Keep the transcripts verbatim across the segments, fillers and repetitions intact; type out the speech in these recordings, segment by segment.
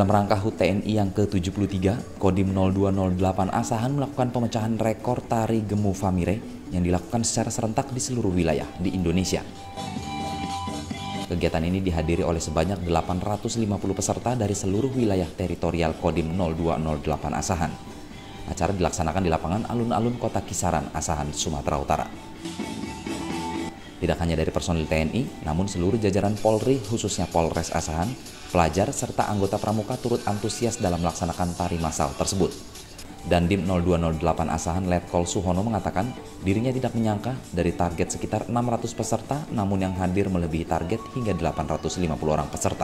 Dalam rangka H U T T N I yang ke tujuh puluh tiga, Kodim nol dua nol delapan Asahan melakukan pemecahan rekor tari Gemu Famire yang dilakukan secara serentak di seluruh wilayah di Indonesia. Kegiatan ini dihadiri oleh sebanyak delapan ratus lima puluh peserta dari seluruh wilayah teritorial Kodim nol dua nol delapan Asahan. Acara dilaksanakan di lapangan alun-alun Kota Kisaran, Asahan, Sumatera Utara. Tidak hanya dari personil T N I, namun seluruh jajaran Polri, khususnya Polres Asahan, pelajar, serta anggota pramuka turut antusias dalam melaksanakan tari massal tersebut. Dandim nol dua nol delapan Asahan Letkol Suhono mengatakan dirinya tidak menyangka dari target sekitar enam ratus peserta, namun yang hadir melebihi target hingga delapan ratus lima puluh orang peserta.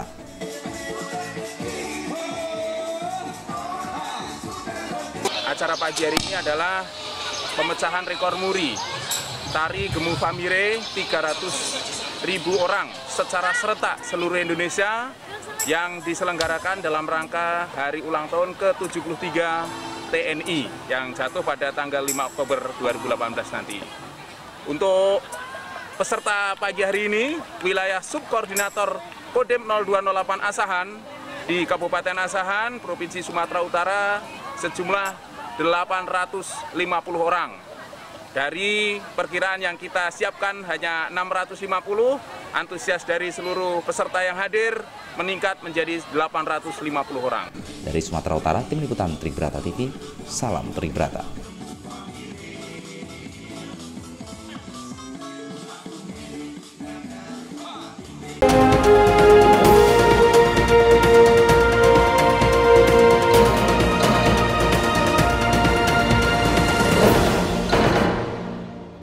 Acara pagi hari ini adalah pemecahan rekor muri. Tari Gemu Famire tiga ratus ribu orang secara serentak seluruh Indonesia yang diselenggarakan dalam rangka hari ulang tahun ke tujuh puluh tiga T N I yang jatuh pada tanggal lima Oktober dua ribu delapan belas nanti. Untuk peserta pagi hari ini, wilayah subkoordinator Kodim nol dua nol delapan Asahan di Kabupaten Asahan, Provinsi Sumatera Utara sejumlah delapan ratus lima puluh orang. Dari perkiraan yang kita siapkan hanya enam ratus lima puluh, antusias dari seluruh peserta yang hadir meningkat menjadi delapan ratus lima puluh orang. Dari Sumatera Utara, Tim Liputan Tribrata T V, salam Tribrata.